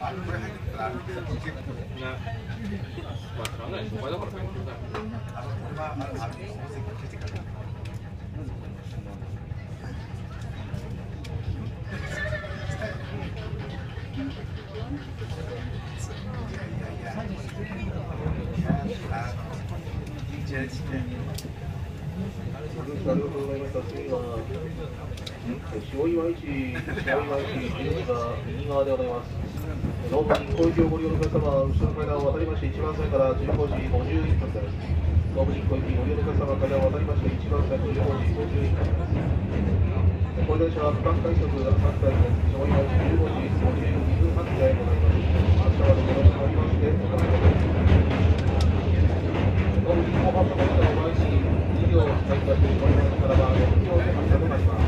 これ入ってたら結構まあ、しゃあない、初回だから勉強だよ。 これは大関出てから。 ありがとうございました。次は塩岩市12が右側でございます。ロープに小池をご利用のお客様は後ろの階段を渡りまして1番線から15時51分です。ロープに小池ご利用のお客様は階段を渡りまして1番線15時51分です。この電車は区間快速反対です。塩岩市15時52分発でございます。明日までよろしくおりましてお願いします。ロープに後半の電車を前に2両再開しておりますからば6両で発車となります。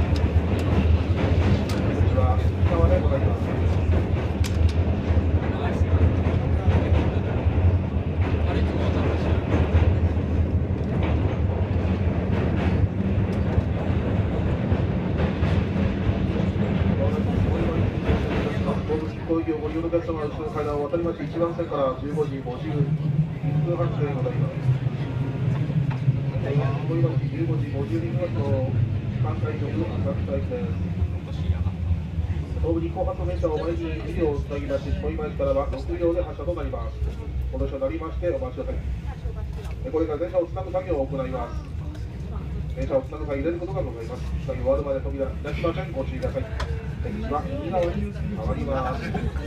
こちら右側でございます。ご利用のお客様は後ろの階段を渡りまして1番線から15時51分発でございます。15時52分の関西局浅草駅です。東武日光発電車を前に2両つなぎまして下今駅からは6両で発車となります。この車になりましてお待ちください。これから電車をつなぐ作業を行います。電車をつなぐ際入れることがございます。つなぎ終わるまで扉いたしません。ご注意ください。出口は右側に回ります。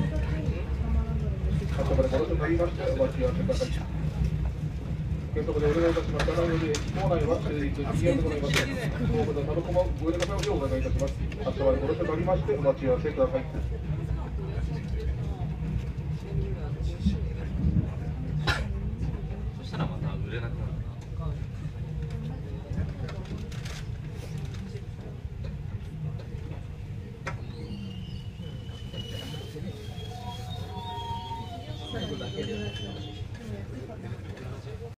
発車までこの車になりましてお待ち合わせください。原則でお願いいたします。なので、構内は終日右側でございます。東武のタバコもご入れくださいをお願いいたします。発車までこの車になりましてお待ち合わせください。 そしたらまた売れなくなる。最後だけで